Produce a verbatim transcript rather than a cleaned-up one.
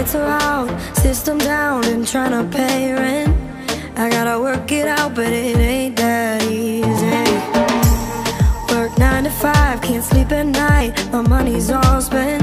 Lights are out, system down, and trying to pay rent. I gotta work it out, but it ain't that easy. Work nine to five, can't sleep at night, my money's all spent.